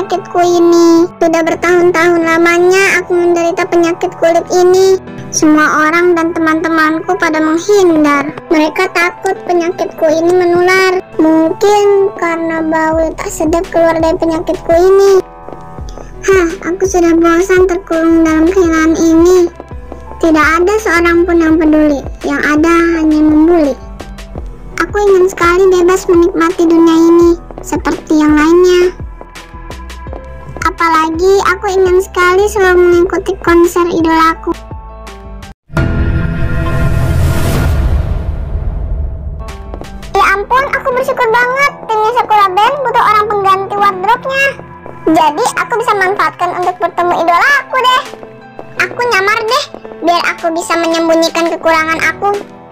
penyakitku ini. Sudah bertahun-tahun lamanya aku menderita penyakit kulit ini. Semua orang dan teman-temanku pada menghindar. Mereka takut penyakitku ini menular. Mungkin karena bau tak sedap keluar dari penyakitku ini. Aku sudah bosan terkurung dalam kehilangan ini. Tidak ada seorang pun yang peduli. Yang ada hanya membuli. Aku ingin sekali bebas menikmati dunia ini seperti yang lainnya. Apalagi aku ingin sekali selalu mengikuti konser idolaku. Ya ampun, aku bersyukur banget. Timnya Sakura Band butuh orang pengganti wardrobe-nya. Jadi aku bisa manfaatkan untuk bertemu idola aku deh. Aku nyamar deh, biar aku bisa menyembunyikan kekurangan aku.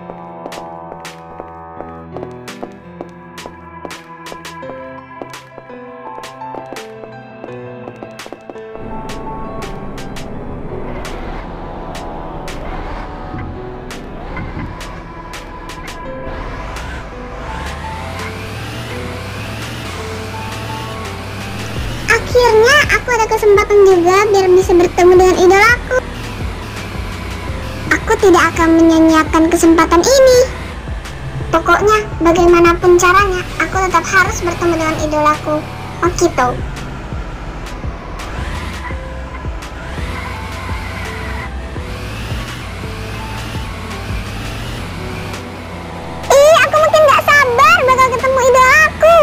Akhirnya aku ada kesempatan juga biar bisa bertemu dengan idolaku. Aku tidak akan menyia-nyiakan kesempatan ini. Pokoknya bagaimanapun caranya, aku tetap harus bertemu dengan idolaku, Makito. Aku makin gak sabar bakal ketemu idolaku.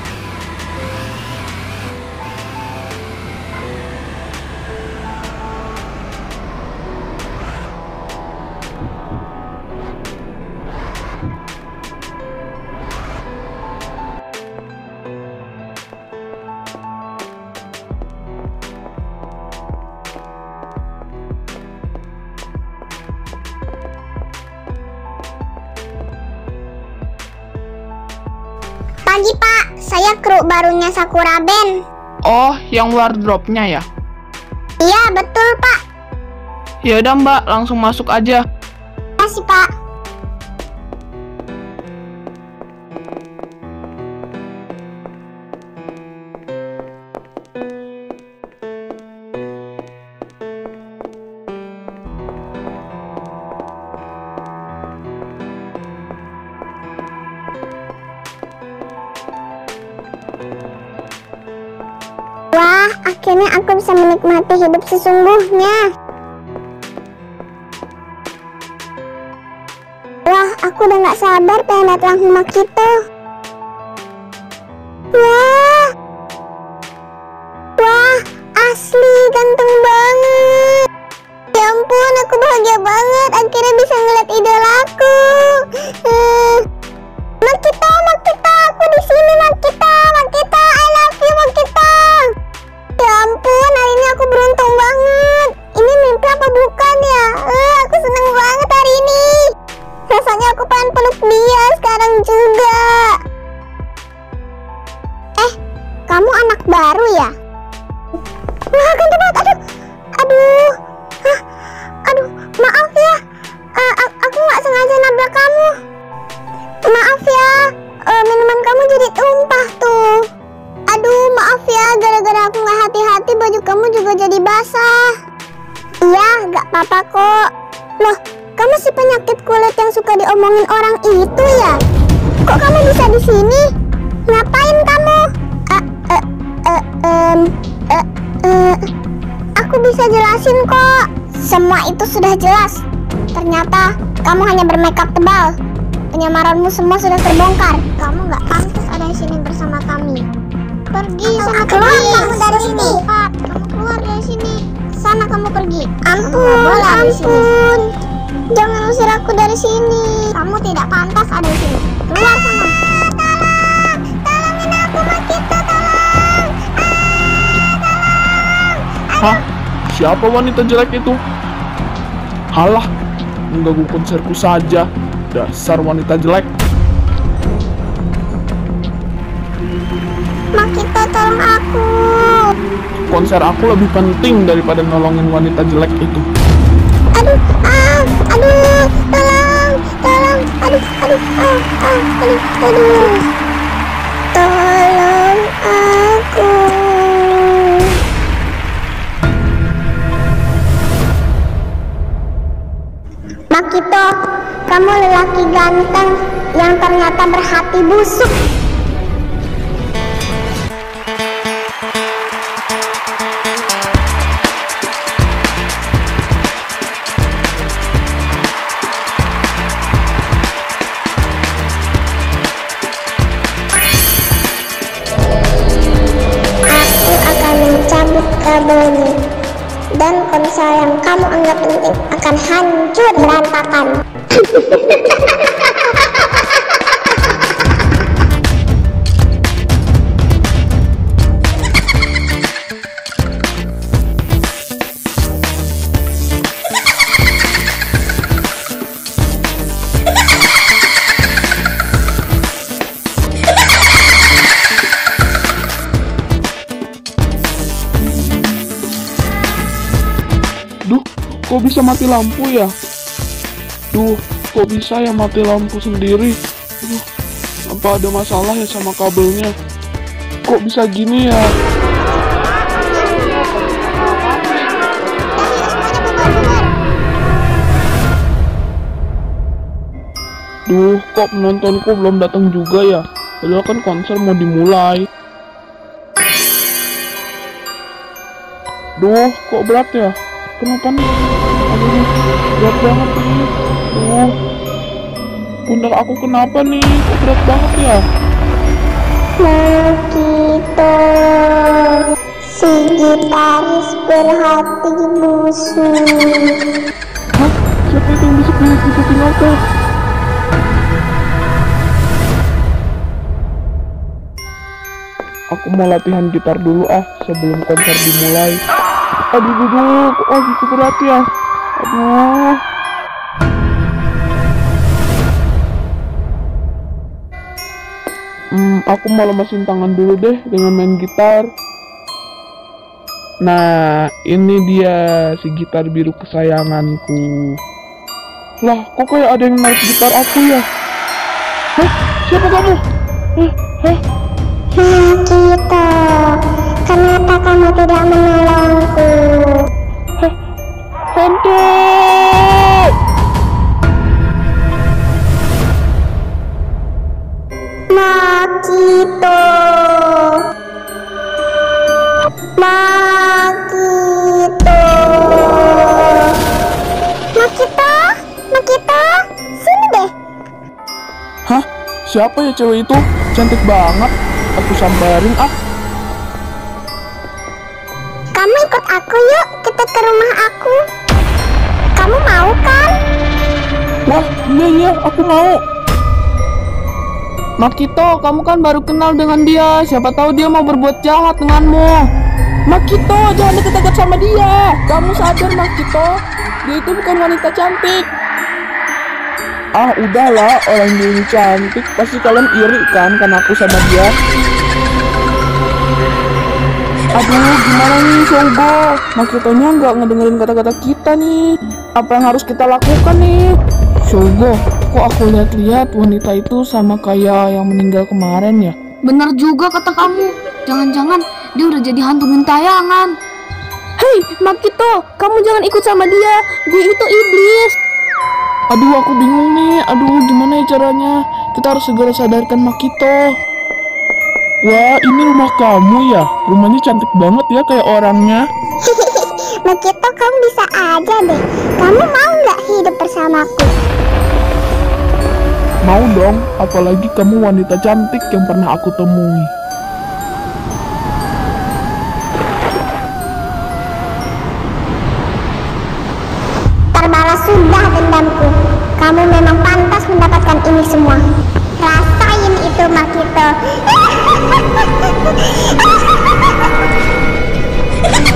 Pagi Pak, saya kru barunya Sakura Band. Oh, yang wardrobe-nya ya? Iya, betul Pak. Yaudah Mbak, langsung masuk aja. Terima kasih Pak. Wah, akhirnya aku bisa menikmati hidup sesungguhnya. Wah, aku udah gak sabar pengen lihat langsung Makito. Wah, asli ganteng banget. Ya ampun, aku bahagia banget akhirnya bisa ngeliat idolaku. Makito, aku di sini Makito, I love you Makito. Ya ampun, hari ini aku beruntung banget. Ini mimpi apa bukan ya? Aku seneng banget hari ini. Rasanya aku pengen peluk dia sekarang juga. Kamu anak baru ya? Wah, ganteng banget. Aduh, maaf ya. Aku nggak sengaja nabrak kamu. Maaf ya, minuman kamu jadi tumpah tuh. Aduh, maaf ya, gara-gara aku nggak hati-hati baju kamu juga jadi basah. Iya, nggak apa-apa kok. Loh, kamu si penyakit kulit yang suka diomongin orang itu ya? Kok kamu bisa di sini? Ngapain kamu? Aku bisa jelasin kok. Semua itu sudah jelas. Ternyata kamu hanya bermakeup tebal. Penyamaranmu semua sudah terbongkar. Kamu nggak pantas ada di sini bersama kami. Pergi sana, keluar kamu dari sini. Kamu keluar dari sini. Sana kamu pergi. Ampun. Jangan usir aku dari sini. Kamu tidak pantas ada di sini. Keluar sana. Tolongin aku Makito, tolong. Hah? Siapa wanita jelek itu? Halah, mengganggu konserku saja. Dasar wanita jelek. Makito, tolong aku. Konser aku lebih penting daripada nolongin wanita jelek itu. Aduh, tolong. Aduh. Tolong aku. Makito, kamu lelaki ganteng yang ternyata berhati busuk. Mencabut kabelnya dan ponsel yang kamu anggap penting akan hancur berantakan. Kok bisa mati lampu ya? Duh, kok bisa ya mati lampu sendiri? Duh, apa ada masalah ya sama kabelnya? Kok bisa gini ya? Duh, kok penontonku belum datang juga ya? Padahal kan konser mau dimulai. Duh, kok berat ya? Kenapa nih? Aduh, berat banget nih. Duh, pundak aku kenapa nih? Kok berat banget ya? Makito, si gitaris berhati busuk. Hah? Siapa itu yang bisik-bisik di kuping aku? Aku mau latihan gitar dulu sebelum konser dimulai. Aduh, kok gitu berat ya? Aduh. Aku mau lemesin tangan dulu deh dengan main gitar. Nah, ini dia si gitar biru kesayanganku. Lah, kok kayak ada yang narik gitar aku ya? Hah? Siapa kamu? Hah? Makito, kenapa kamu tidak menolongku? Hah? Hantu! Makito, sini deh. Hah? Siapa ya cewek itu? Cantik banget. Aku samperin Kamu ikut aku yuk, kita ke rumah aku. Kamu mau kan? Wah, iya, aku mau. Makito, kamu kan baru kenal dengan dia. Siapa tahu dia mau berbuat jahat denganmu. Makito, jangan deket-deket sama dia. Kamu sadar, Makito, dia itu bukan wanita cantik. Udahlah, orang dia ini cantik. Pasti kalian iri kan karena aku sama dia. Aduh, gimana nih, Shogo? Makitonya nggak ngedengerin kata-kata kita nih. Apa yang harus kita lakukan nih? Shogo, kok aku lihat-lihat wanita itu sama kayak yang meninggal kemarin ya? Benar juga kata kamu. Jangan-jangan dia udah jadi hantu gentayangan. Hei, Makito, kamu jangan ikut sama dia. Dia itu iblis. Aduh, aku bingung nih. Aduh, gimana ya caranya? Kita harus segera sadarkan Makito. Wah, ini rumah kamu ya? Rumahnya cantik banget ya kayak orangnya. Makito, kamu bisa aja deh. Kamu mau nggak hidup bersamaku? Mau dong, apalagi kamu wanita cantik yang pernah aku temui. Terbalas sudah dendamku. Kamu memang pantas mendapatkan ini semua. Rasain itu, Makito.